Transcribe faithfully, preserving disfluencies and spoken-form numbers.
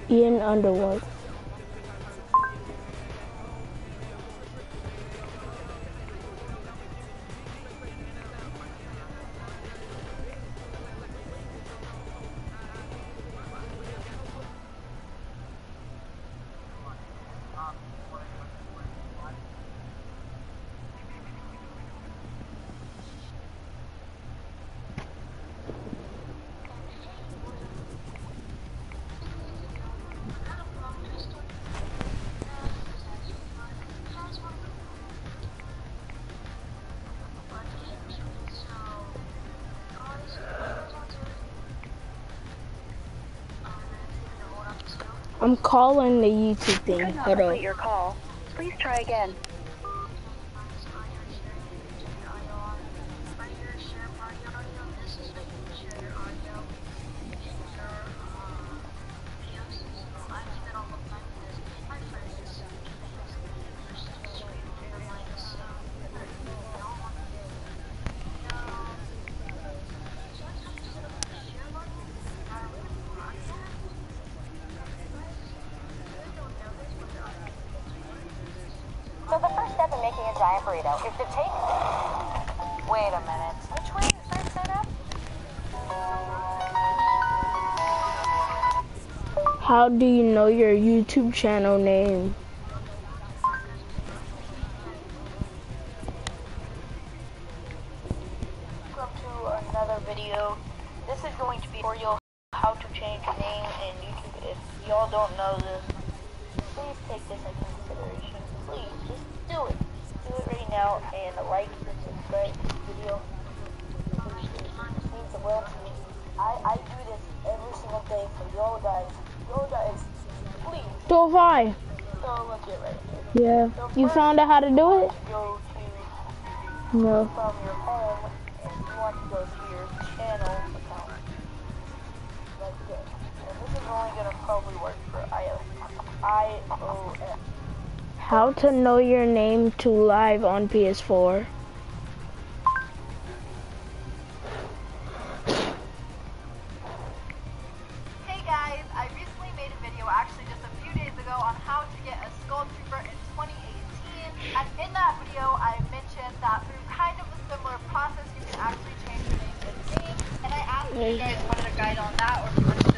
Ian Underwood. I'm calling the YouTube thing. You cannot Hold complete up. your call. Please try again. So the first step in making a giant burrito is to take... Wait a minute. Which way is that set up? How do you know your YouTube channel name? Welcome to another video. This is going to be for you how to change your name in YouTube. If y'all don't know this, please take this into consideration. Please, just do it. Do it right now and like and subscribe to this video. It means the world to me. I, I do this every single day for y'all guys. Y'all guys, please. So have I. So let's get right into it. Yeah. So You first, found out how to do it? go to No. from your home and you want to go to your channel account. Like this. And this is only going to probably work for iOS. How to know your name to live on P S four. Hey guys, I recently made a video, actually just a few days ago, on how to get a Skull Trooper in twenty eighteen. And in that video, I mentioned that through kind of a similar process, you can actually change your name in game. And I asked if you guys wanted a guide on that or if you wanted